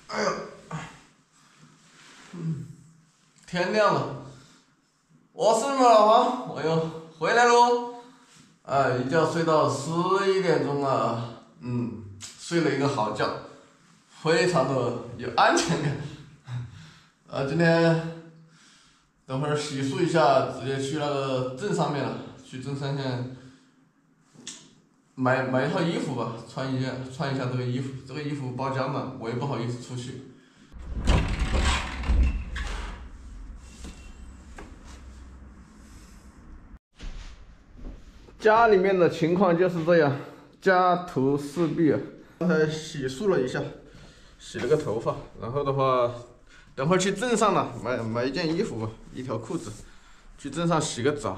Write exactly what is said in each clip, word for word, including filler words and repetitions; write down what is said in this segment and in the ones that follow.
哎呦，嗯，天亮了，我是你们老黄，我又回来喽。啊，一觉睡到十一点钟啊，嗯，睡了一个好觉，非常的有安全感。啊，今天等会儿洗漱一下，直接去那个镇上面了，去镇上面买买一套衣服吧，穿一下穿一下这个衣服，这个衣服包浆了，我也不好意思出去。家里面的情况就是这样，家徒四壁啊。刚才洗漱了一下，洗了个头发，然后的话，等会儿去镇上了，买买一件衣服吧，一条裤子，去镇上洗个澡。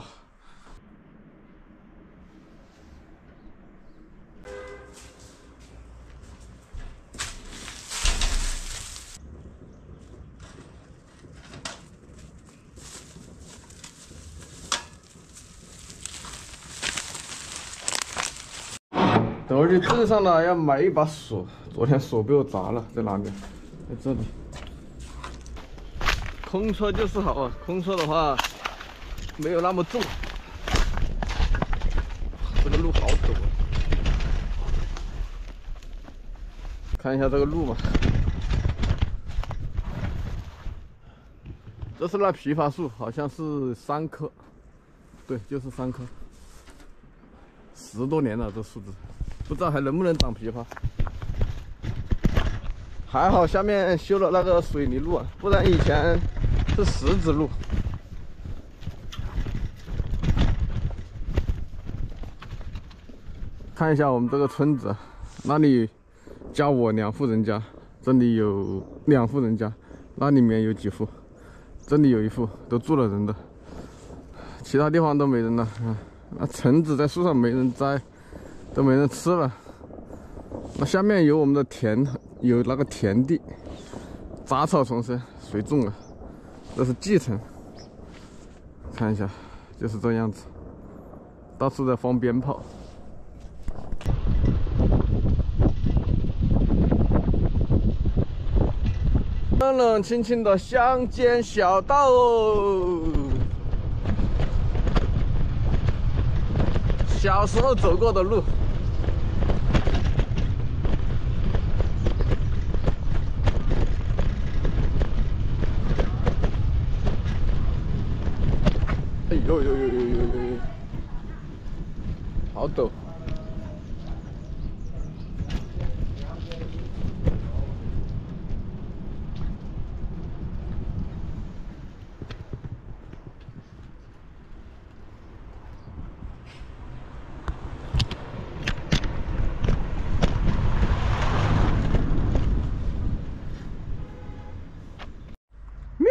等会儿去镇上了，要买一把锁。昨天锁被我砸了，在哪里？在这里。空车就是好啊，空车的话没有那么重。这个路好陡啊！看一下这个路嘛。这是那枇杷树，好像是三棵。对，就是三棵。十多年了，这树枝。不知道还能不能长枇杷，还好下面修了那个水泥路啊，不然以前是石子路。看一下我们这个村子，那里加我两户人家，这里有两户人家，那里面有几户，这里有一户都住了人的，其他地方都没人了啊。那橙子在树上没人摘。都没人吃了。那下面有我们的田，有那个田地，杂草丛生，谁种了？这是继承。看一下，就是这样子，到处在放鞭炮。冷冷清清的乡间小道哦，小时候走过的路。哎呦呦呦呦呦呦！好陡！喵！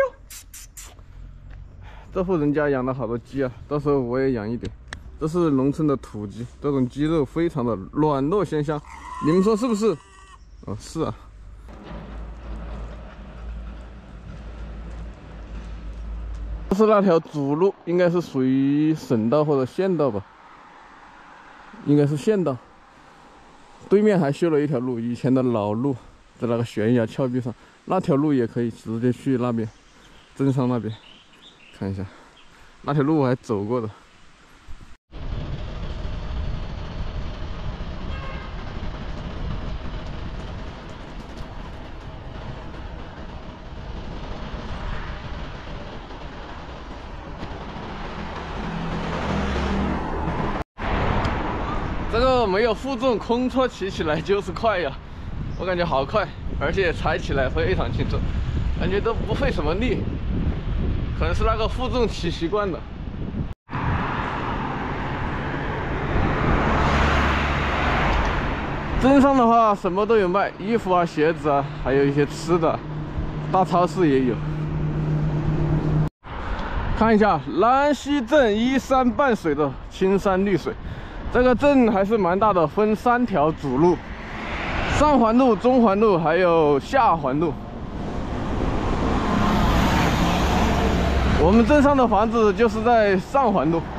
这户人家养了好多鸡啊，到时候我也养一点。这是农村的土鸡，这种鸡肉非常的软糯鲜香，你们说是不是？哦，是啊。这是那条主路，应该是属于省道或者县道吧？应该是县道。对面还修了一条路，以前的老路，在那个悬崖峭壁上，那条路也可以直接去那边，镇上那边。看一下，那条路我还走过的。这个没有负重，空车骑起来就是快呀，我感觉好快，而且踩起来非常轻松，感觉都不费什么力，可能是那个负重骑习惯了。镇上的话什么都有卖，衣服啊、鞋子啊，还有一些吃的，大超市也有。看一下兰溪镇依山傍水的青山绿水。这个镇还是蛮大的，分三条主路：上环路、中环路，还有下环路。我们镇上的房子就是在上环路。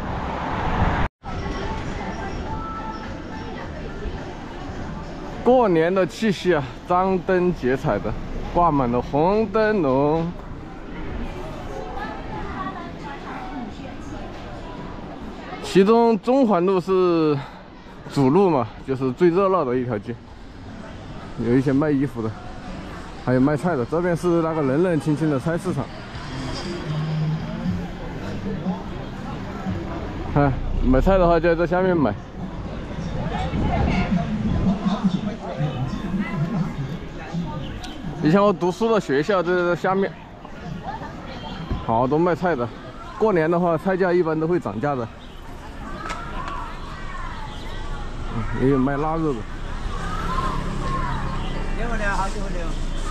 过年的气息啊，张灯结彩的，挂满了红灯笼。其中中环路是主路嘛，就是最热闹的一条街，有一些卖衣服的，还有卖菜的。这边是那个冷冷清清的菜市场。看，买菜的话就在这下面买。 以前我读书的学校就在这下面，好多卖菜的。过年的话，菜价一般都会涨价的。嗯，也有卖腊肉的。你好，你好，你好，你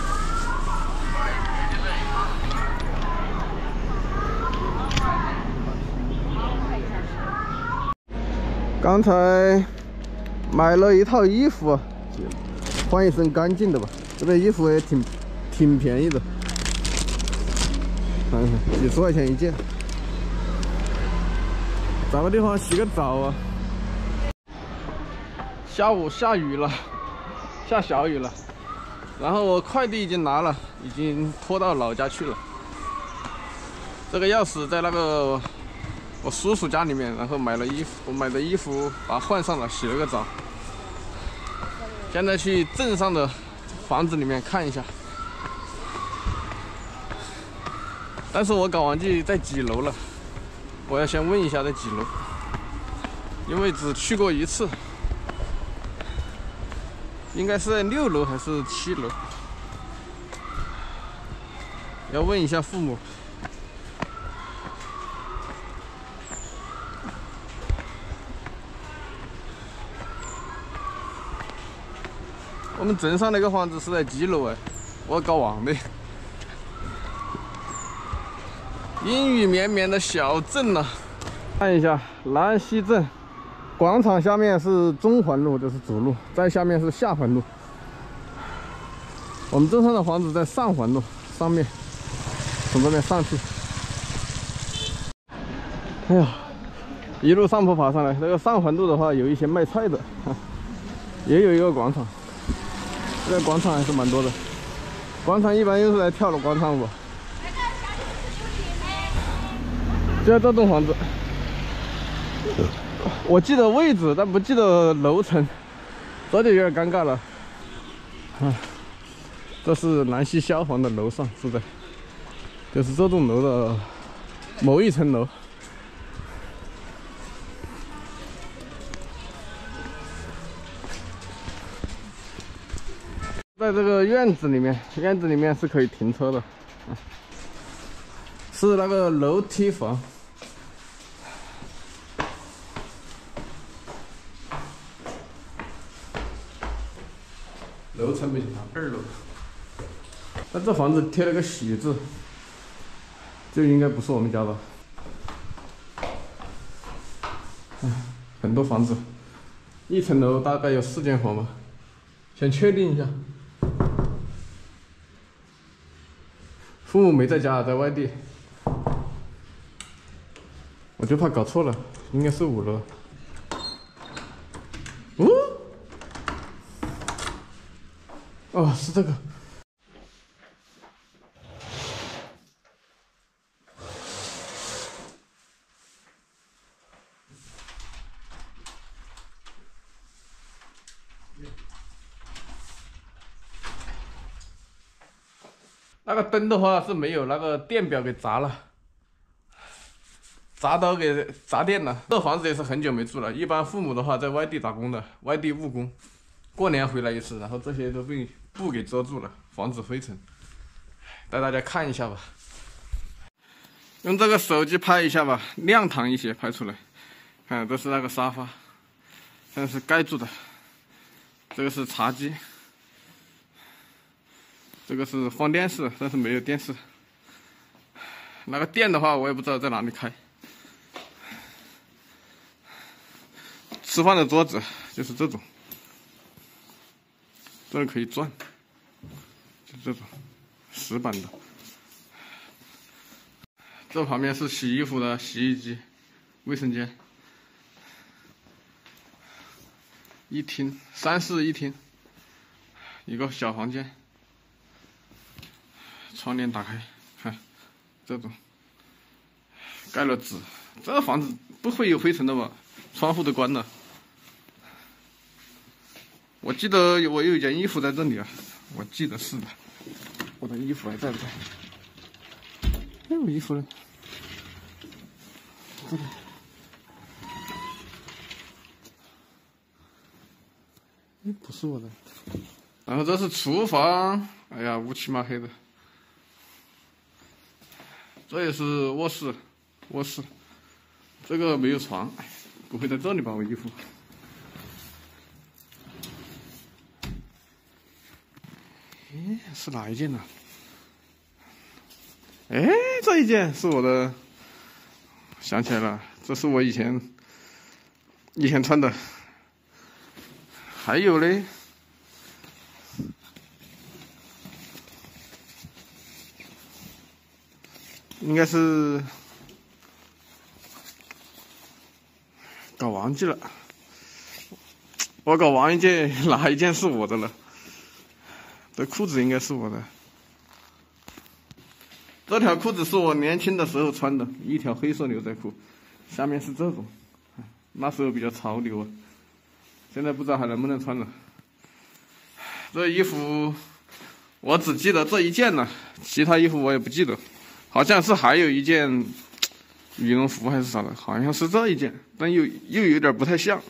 好。刚才买了一套衣服，换一身干净的吧。 这边衣服也挺挺便宜的，看看几十块钱一件。找个地方洗个澡啊。下午下雨了，下小雨了，然后我快递已经拿了，已经拖到老家去了。这个钥匙在那个我叔叔家里面，然后买了衣服，我买的衣服把它换上了，洗了个澡。现在去镇上的 房子里面看一下，但是我搞忘记在几楼了，我要先问一下在几楼，因为只去过一次，应该是在六楼还是七楼，要问一下父母。我们镇上那个房子是在几楼哎？我搞忘了。阴雨绵绵的小镇呢、啊，看一下兰溪镇广场下面是中环路，就是主路，再下面是下环路。我们镇上的房子在上环路上面，从这边上去。哎呀，一路上坡爬上来。这个上环路的话，有一些卖菜的，也有一个广场。 这个广场还是蛮多的，广场一般又是来跳的广场舞。就在这栋房子，我记得位置，但不记得楼层，这就有点尴尬了。啊，这是兰溪消防的楼上住在，就是这栋楼的某一层楼。 在这个院子里面，院子里面是可以停车的，啊、是那个楼梯房。楼层不行啊，二楼。但这房子贴了个喜字，就应该不是我们家的。嗯，很多房子，一层楼大概有四间房吧，先确定一下。 父母没在家，在外地，我就怕搞错了，应该是五楼。哦，哦，是这个。那个灯的话是没有那个电表给砸了，砸到给砸电了。这房子也是很久没住了，一般父母的话在外地打工的，外地务工，过年回来一次，然后这些都被布给遮住了，防止灰尘。带大家看一下吧，用这个手机拍一下吧，亮堂一些拍出来。看，这是那个沙发，但是盖住的。这个是茶几。 这个是放电视，但是没有电视。那个电的话，我也不知道在哪里开。吃饭的桌子就是这种，这个可以转，就这种石板的。这旁边是洗衣服的洗衣机、卫生间。一厅，三室一厅。 一个小房间，窗帘打开，看这种盖了纸，这房子不会有灰尘的吧？窗户都关了。我记得我有一件衣服在这里啊，我记得是的。我的衣服还在不在？哎，我衣服呢？这里。哎，不是我的。然后这是厨房，哎呀，乌漆嘛黑的。这也是卧室，卧室。这个没有床，哎，不会在这里吧？我衣服。哎，是哪一件呢？哎，这一件是我的，想起来了，这是我以前以前穿的。还有嘞，应该是搞忘记了，我搞忘一件，哪一件是我的了？这裤子应该是我的。这条裤子是我年轻的时候穿的，一条黑色牛仔裤，下面是这种，那时候比较潮流啊。现在不知道还能不能穿了。这衣服我只记得这一件了，其他衣服我也不记得，好像是还有一件羽绒服还是啥的，好像是这一件，但又又有点不太像。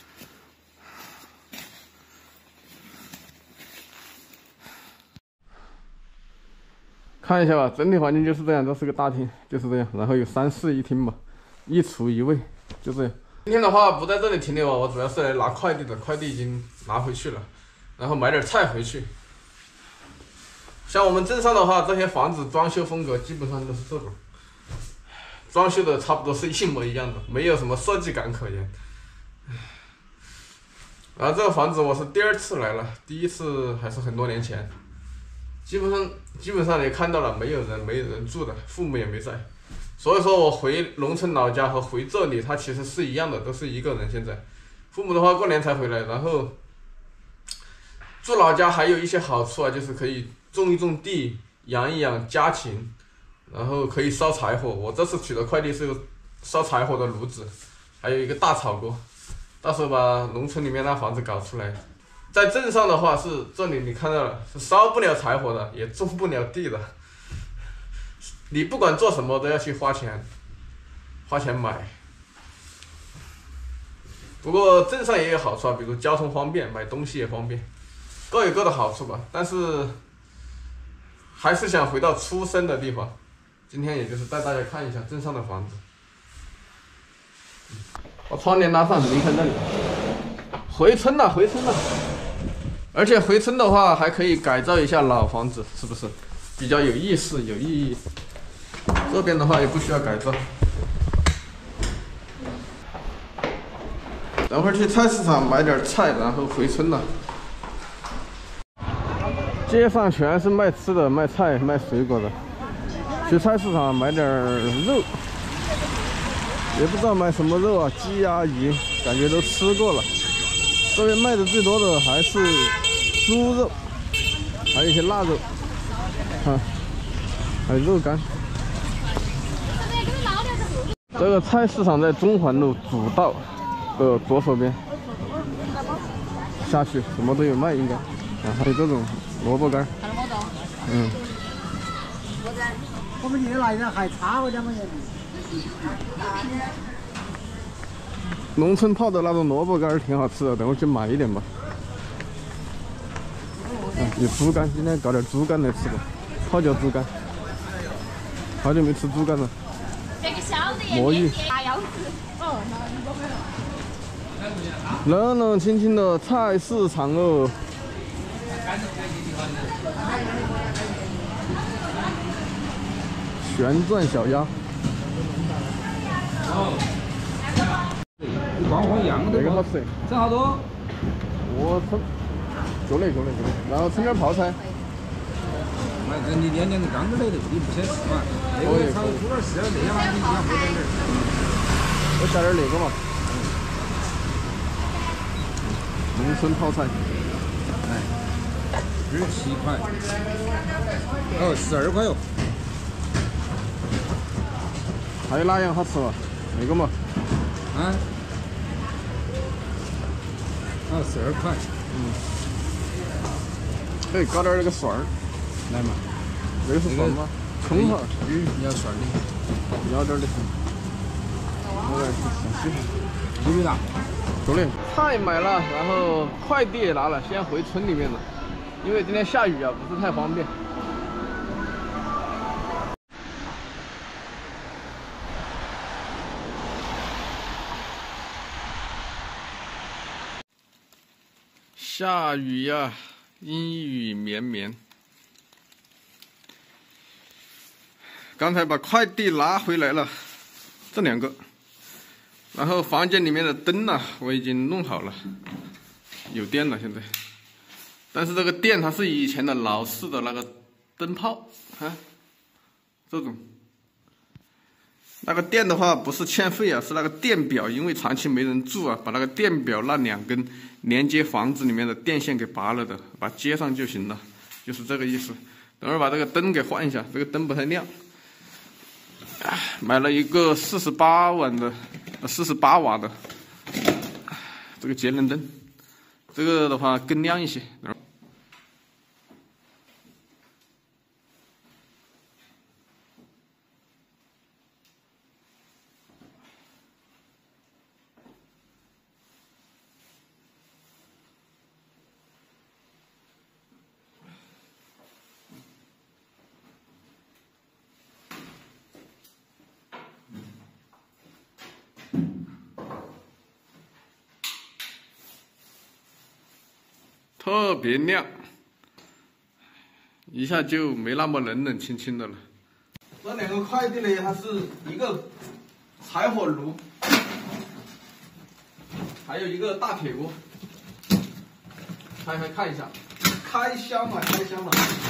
看一下吧，整体环境就是这样，这是个大厅，就是这样，然后有三室一厅吧，一厨一卫，就这样。今天的话不在这里停留啊，我主要是来拿快递的，快递已经拿回去了，然后买点菜回去。像我们镇上的话，这些房子装修风格基本上都是这种，装修的差不多是一模一样的，没有什么设计感可言。然后这个房子我是第二次来了，第一次还是很多年前，基本上基本上也看到了，没有人没有人住的，父母也没在。所以说我回农村老家和回这里，它其实是一样的，都是一个人。现在，父母的话过年才回来，然后住老家还有一些好处啊，就是可以种一种地，养一养家禽，然后可以烧柴火。我这次取的快递是有烧柴火的炉子，还有一个大炒锅，到时候把农村里面那房子搞出来。在镇上的话是这里你看到了，是烧不了柴火的，也种不了地的。你不管做什么都要去花钱，花钱买。不过镇上也有好处啊，比如交通方便，买东西也方便，各有各的好处吧。但是还是想回到出生的地方。今天也就是带大家看一下镇上的房子。把窗帘拉上，离开这里。回村了，回村了。而且回村的话还可以改造一下老房子，是不是？比较有意思，有意义。这边的话也不需要改造。等会儿去菜市场买点菜，然后回村了。街上全是卖吃的、卖菜、卖水果的。去菜市场买点肉，也不知道买什么肉啊，鸡鸭鱼，感觉都吃过了。这边卖的最多的还是猪肉，还有一些腊肉，看，还有肉干。这个菜市场在中环路主道的左手边，下去什么都有卖，应该。啊，还有这种萝卜干。嗯。 我们今天来的还差我家么人。 农村泡的那种萝卜干挺好吃的，等会去买一点吧。啊，有猪肝，今天搞点猪肝来吃吧，泡脚猪肝。好久没吃猪肝了。魔芋。冷冷清清的菜市场哦。旋转小鸭。 光和一样的。 这个好吃。 整好多？ 我称，就那就那就那，然后称点泡菜。 买这你年年的刚这来的，你不先试嘛？那个炒猪耳试了这样嘛，你想喝点点。 我下点那个嘛。农村泡菜。哎。 十七块，哦，十二块哟。 还有哪样好吃嘛？那个嘛， 啊？哦，十二块。 嗯。可以搞点那个蒜儿， 来嘛。 那个是蒜吗？葱哈。 嗯，要蒜的。 要点的。我来试试。 几米大？ 够的。菜买了，然后快递也拿了，先回村里面了，因为今天下雨啊，不是太方便。下雨呀，阴雨绵绵。刚才把快递拿回来了，这两个。然后房间里面的灯呢，我已经弄好了，有电了现在。但是这个电它是以前的老式的那个灯泡啊，这种。那个电的话不是欠费啊，是那个电表，因为长期没人住啊，把那个电表那两根连接房子里面的电线给拔了的，把它接上就行了，就是这个意思。等会儿把这个灯给换一下，这个灯不太亮。啊，买了一个四十八瓦的，呃，四十八瓦的这个节能灯，这个的话更亮一些。特别亮，一下就没那么冷冷清清的了。这两个快递呢，它是一个柴火炉，还有一个大铁锅。开开看一下，开箱了，开箱了。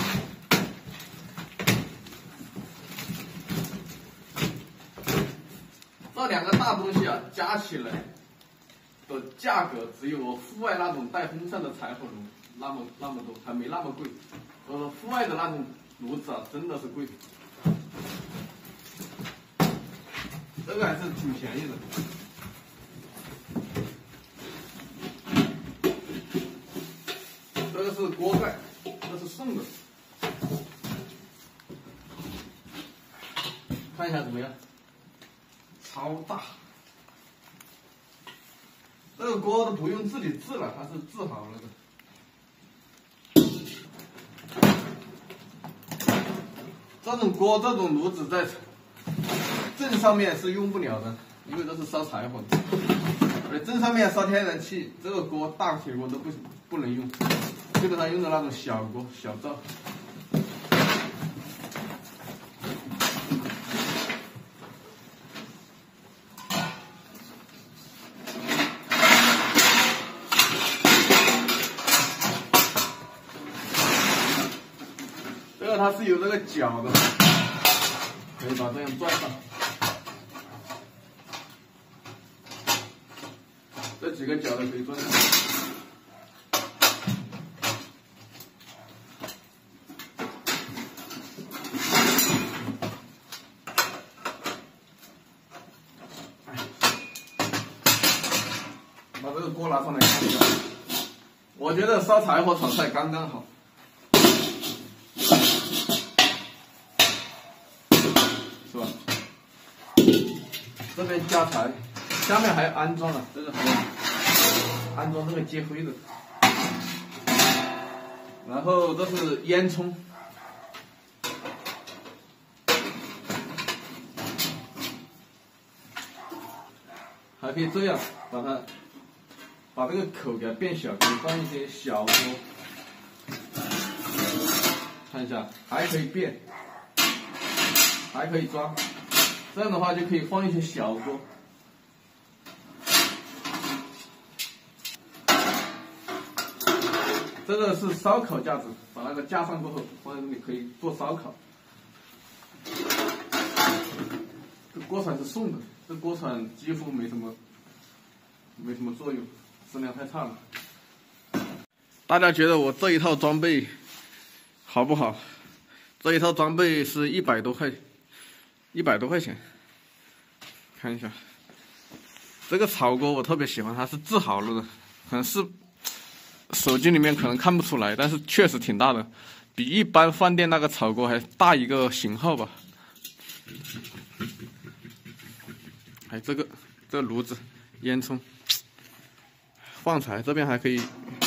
这两个大东西啊，加起来的价格只有户外那种带风扇的柴火炉那么那么多，还没那么贵。呃，户外的那种炉子啊，真的是贵。这个还是挺便宜的。这个是锅盖，这是送的。看一下怎么样？超大。这个锅都不用自己制了，它是制好了的。这种锅、这种炉子在正上面是用不了的，因为都是烧柴火的。而正上面烧天然气，这个锅、大铁锅都不不能用，基本上用的那种小锅、小灶。这个它是有这个脚的，可以把这样转上。这几个脚的可以转上。把这个锅拿上来看一下，我觉得烧柴火炒菜刚刚好。是吧？这边加柴，下面还安装了，这个还有安装这个接灰的，然后这是烟囱，还可以这样把它把这个口给它变小，可以放一些小锅，看一下还可以变。还可以装，这样的话就可以放一些小锅。这个是烧烤架子，把那个架上过后放在这里可以做烧烤。这锅铲是送的，这锅铲几乎没什么没什么作用，质量太差了。大家觉得我这一套装备好不好？这一套装备是一百多块，一百多块钱。看一下，这个炒锅我特别喜欢，它是制好了的，可能是手机里面可能看不出来，但是确实挺大的，比一般饭店那个炒锅还大一个型号吧。还有这个这个炉子、烟囱、放柴，这边还可以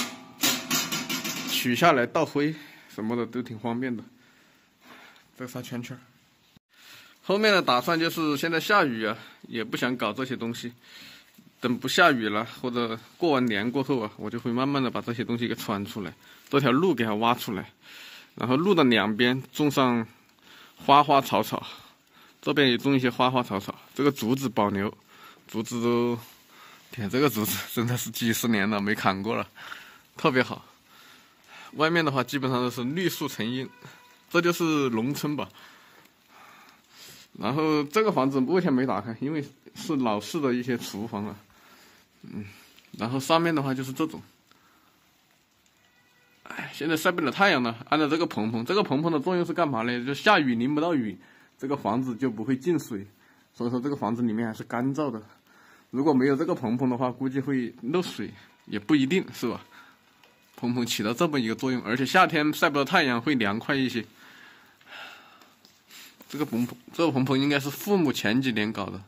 取下来倒灰什么的，都挺方便的。这个仨圈圈。后面的打算就是现在下雨啊，也不想搞这些东西。等不下雨了，或者过完年过后啊，我就会慢慢的把这些东西给穿出来，这条路给它挖出来，然后路的两边种上花花草草，这边也种一些花花草草。这个竹子保留，竹子都，天，这个竹子真的是几十年了没砍过了，特别好。外面的话基本上都是绿树成荫，这就是农村吧。然后这个房子目前没打开，因为是老式的一些厨房了。嗯，然后上面的话就是这种，哎，现在晒不了太阳了。按照这个棚棚，这个棚棚的作用是干嘛呢？就下雨淋不到雨，这个房子就不会进水，所以说这个房子里面还是干燥的。如果没有这个棚棚的话，估计会漏水，也不一定是吧？棚棚起到这么一个作用，而且夏天晒不到太阳会凉快一些。这个棚棚，这个棚棚应该是父母前几年搞的。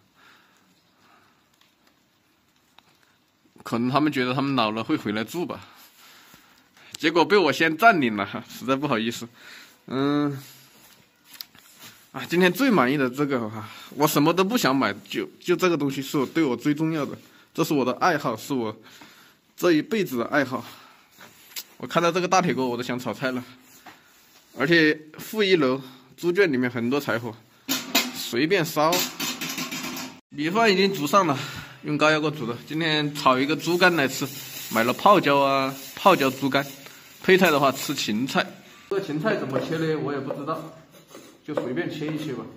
可能他们觉得他们老了会回来住吧，结果被我先占领了，实在不好意思。嗯，啊，今天最满意的这个哈，我什么都不想买，就就这个东西是我对我最重要的，这是我的爱好，是我这一辈子的爱好。我看到这个大铁锅，我都想炒菜了，而且负一楼猪圈里面很多柴火，随便烧。米饭已经煮上了。用高压锅煮的，今天炒一个猪肝来吃，买了泡椒啊，泡椒猪肝。配菜的话吃芹菜，这个芹菜怎么切呢？我也不知道，就随便切一切吧。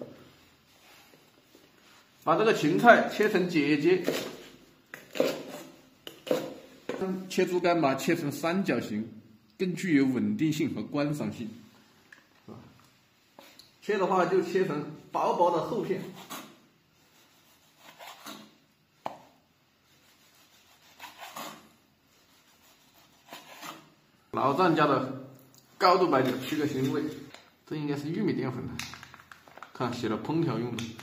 把这个芹菜切成节节，切猪肝把它切成三角形，更具有稳定性和观赏性。切的话就切成薄薄的厚片。老丈家的高度白酒去个腥味，这应该是玉米淀粉的，看写了烹调用的。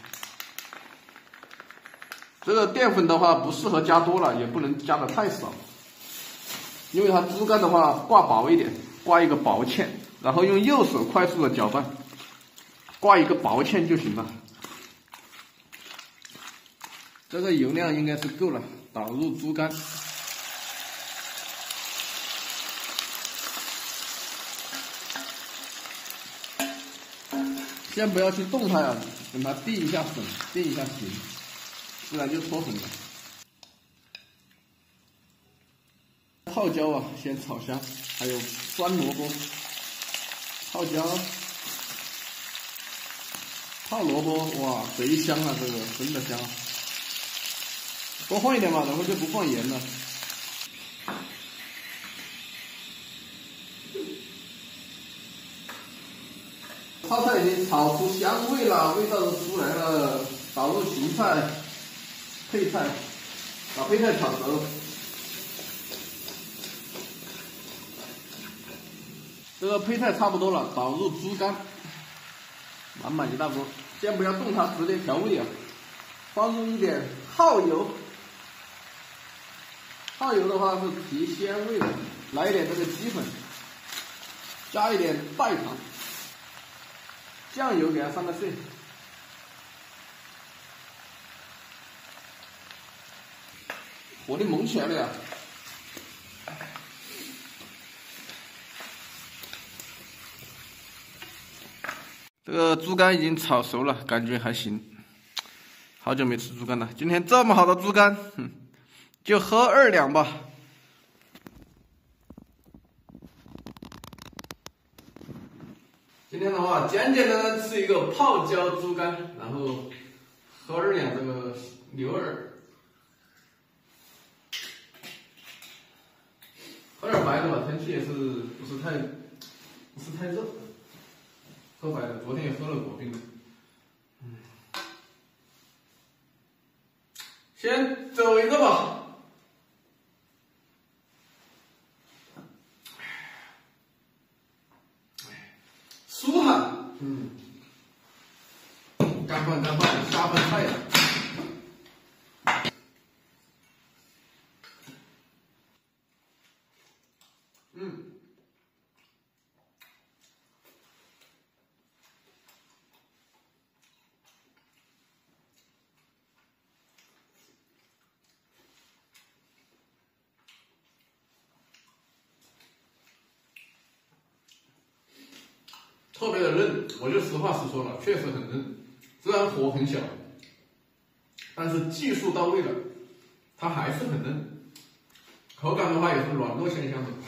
这个淀粉的话不适合加多了，也不能加的太少，因为它猪肝的话挂薄一点，挂一个薄芡，然后用右手快速的搅拌，挂一个薄芡就行了。这个油量应该是够了，倒入猪肝。先不要去动它呀，等它滴一下粉，滴一下水，自然就脱粉了。泡椒啊，先炒香，还有酸萝卜、泡椒、泡萝卜，哇，贼香啊！这个真的香，多放一点吧，等会就不放盐了。泡菜已经炒出香味了，味道都出来了，倒入芹菜、配菜，把配菜炒熟。这个配菜差不多了，倒入猪肝，满满一大锅。先不要动它，直接调味啊，放入一点耗油。耗油的话是提鲜味的，来一点这个鸡粉，加一点代糖。酱油给它上个色，火力猛起来了呀！这个猪肝已经炒熟了，感觉还行。好久没吃猪肝了，今天这么好的猪肝，哼，就喝二两吧。今天的话，简简单单吃一个泡椒猪肝，然后喝二两这个牛耳，喝点白的吧，天气也是不是太不是太热。 喝白的，昨天也喝了果冰。嗯，先走一个吧。舒坦，嗯，干饭干饭，下饭菜呀。嗯。特别的嫩，我就实话实说了，确实很嫩。虽然火很小，但是技术到位了，它还是很嫩。口感的话也是软糯鲜香的。